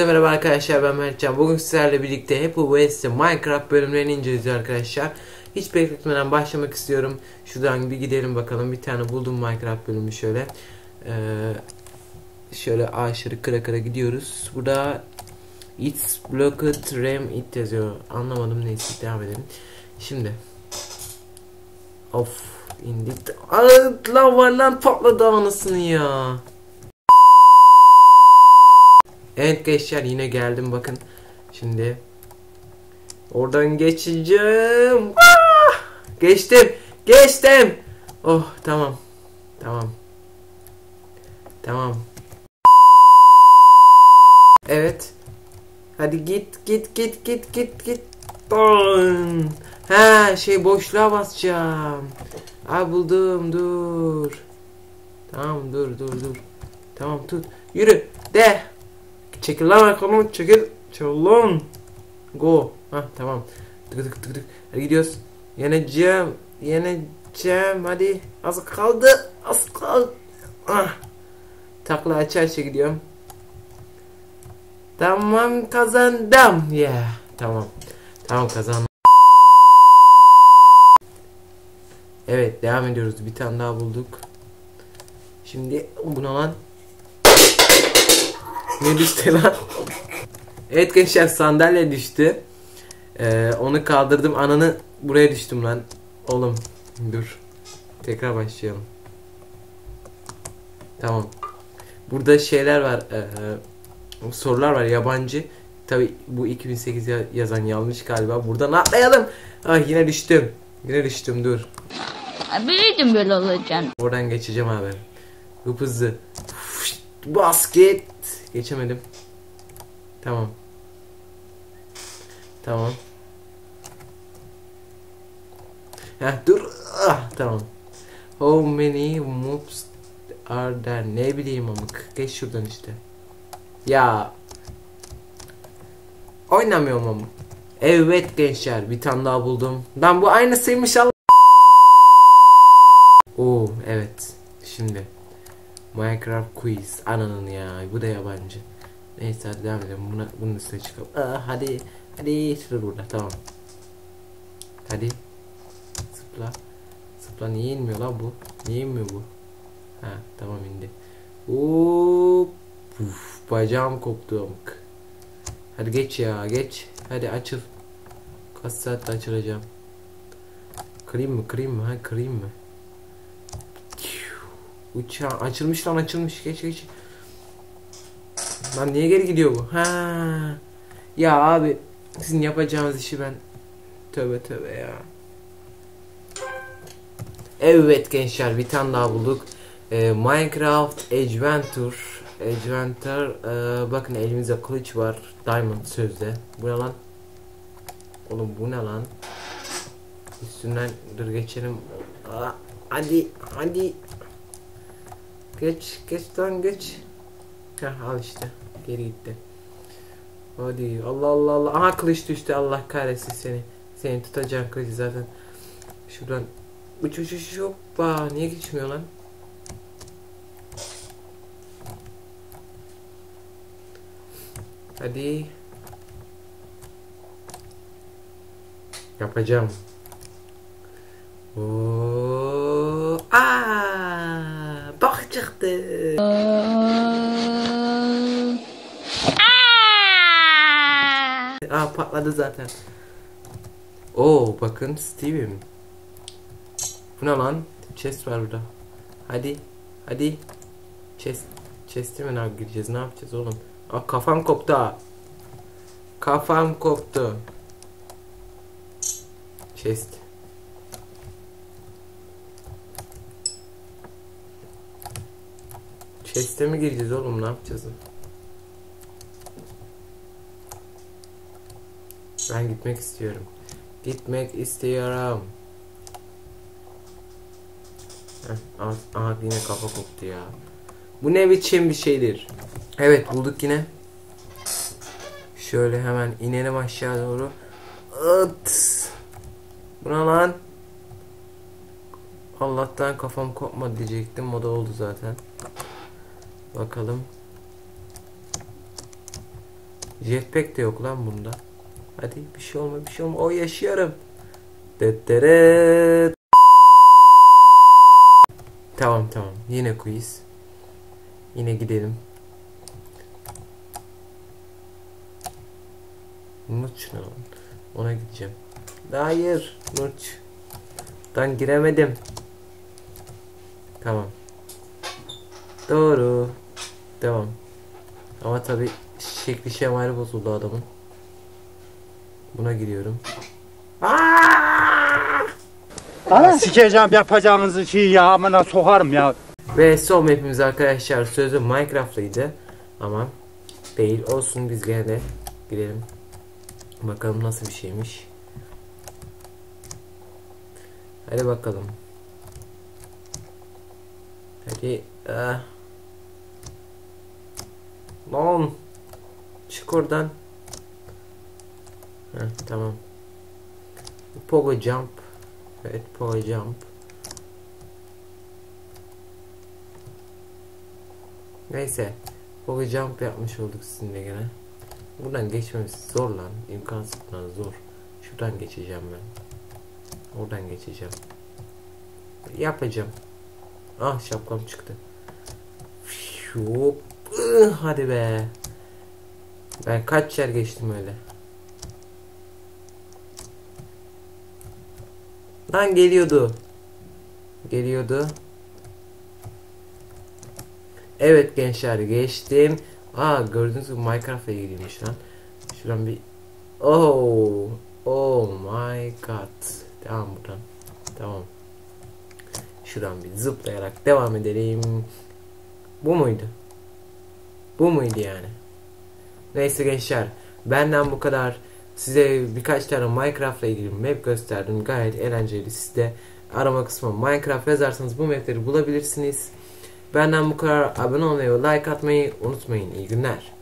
merhaba arkadaşlar, ben Mertcan. Bugün sizlerle birlikte Happy Wheels'te Minecraft bölümlerini inceleyeceğiz arkadaşlar. Hiç bekletmeden başlamak istiyorum. Şuradan bir gidelim bakalım. Bir tane buldum Minecraft bölümü şöyle. Şöyle ağaçları kıra kıra gidiyoruz. Burada It's blocked RAM it yazıyor. Anlamadım, neyse devam edelim. Şimdi of indik. Lan var lan, patladı anasını ya. Evet gençler, yine geldim bakın. Şimdi oradan geçeceğim. Geçtim. Oh tamam. Evet. Hadi git. Ha boşluğa basacağım. Buldum, dur. Tamam dur. Tamam tut. Yürü de. Çekil lan arkamı, çekil lan. Go. Tamam. Tık. Hadi gidiyoruz. Yeneceğim. Hadi. Az kaldı. Takla açar gidiyorum. Tamam, kazandım. Yeah. Tamam kazandım. Evet, devam ediyoruz. Bir tane daha bulduk. Şimdi buna lan. Ne düştü lan? Evet gençler, sandalye düştü. Onu kaldırdım, ananı buraya düştüm lan. Oğlum dur. Tekrar başlayalım. Tamam. Burada şeyler var. Sorular var yabancı. Tabi bu 2008 yazan yanlış galiba. Buradan atlayalım. Yine düştüm. Dur. Biliyordum böyle olacağını. Oradan geçeceğim abi. Hızlı. Basket. Geçemedim. Tamam. Dur. Tamam. How many moves are there? Ne bileyim amık. Geç şuradan işte. Ya. Oynamıyorum ama. Evet gençler, bir tane daha buldum. Ben bu aynısıymış Allah. Evet. Şimdi Minecraft quiz. Ananın ya. Bu da yabancı. Neyse hadi devam edelim. Bunun üstüne çıkalım. Hadi. Şurada burada. Tamam. Hadi. Zıpla. Niye inmiyor lan bu? Tamam indi. Bacağım koptu amık. Hadi geç. Hadi açıl. Kaç saatte açılacağım? Kırayım mı? Kırayım mı? Uçağı açılmış. Geç. Lan niye geri gidiyor bu? Ya abi, sizin yapacağınız işi ben. Tövbe ya. Evet gençler, bir tane daha bulduk. Minecraft Adventure. Bakın elimizde kılıç var. Diamond sözde. Bu ne lan? Oğlum bu ne lan? Üstünden dur geçelim. Hadi. Geç lan. Al işte. Geri gitti. Hadi. Allah. Aha kılıç düştü. Allah kahretsin seni. Seni tutacağım kılıcı zaten. Şuradan. Uç. Hoppa. Niye geçmiyor lan? Hadi. Yapacağım. Bak çıktı. Patladı zaten. Bakın Steve'im. Bu ne lan? Chest var burada. Hadi. Chest'e mi gireceğiz? Ne yapacağız oğlum? Kafam koptu. Chest. Chest'e mi gireceğiz oğlum? Ne yapacağız? Ben gitmek istiyorum. Yine kafa koptu ya. Bu ne biçim bir şeydir? Evet, bulduk yine. Şöyle hemen inelim aşağı doğru. Bu ne lan? Allah'tan kafam kopmadı diyecektim. O da oldu zaten. Bakalım. Jetpack de yok lan bunda. Hadi bir şey olma bir şey olma. O yaşıyorum. Dıttırıt. Tamam tamam. Yine quiz. Yine gidelim. Nurç ne lan? Ona gideceğim. Hayır. Nurç. Dan giremedim. Tamam. Doğru. Devam. Ama tabi şekli şemali bozuldu adamın. Buna giriyorum. Sikeceğim yapacağınızı şeyi ya, amına sokarım ya. Ve son mapimiz arkadaşlar sözü Minecraft'lıydı. Ama değil olsun, biz gene de gidelim. Bakalım nasıl bir şeymiş. Hadi bakalım. Hadi. Lan. Çık oradan. Heh, tamam. Pogo jump. Evet, pogo jump. Neyse. Pogo jump yapmış olduk sizinle gene. Buradan geçmemiz zor lan. İmkansız lan, zor. Şuradan geçeceğim ben. Oradan geçeceğim. Yapacağım. Ah, şapkam çıktı. Şup. Hadi be. Ben kaç yer geçtim öyle. Lan geliyordu. Geliyordu. Evet gençler, geçtim. Gördüğünüz gibi Minecraft'a ilgiliymiş lan. Şuradan bir Oh my god. Tamam buradan. Tamam. Şuradan bir zıplayarak devam edelim. Bu muydu? Bu muydu yani? Neyse gençler, benden bu kadar. Size birkaç tane Minecraft'la ilgili map gösterdim. Gayet eğlenceli. Siz de arama kısmına Minecraft yazarsanız bu mapleri bulabilirsiniz. Benden bu kadar. Abone olmayı ve like atmayı unutmayın. İyi günler.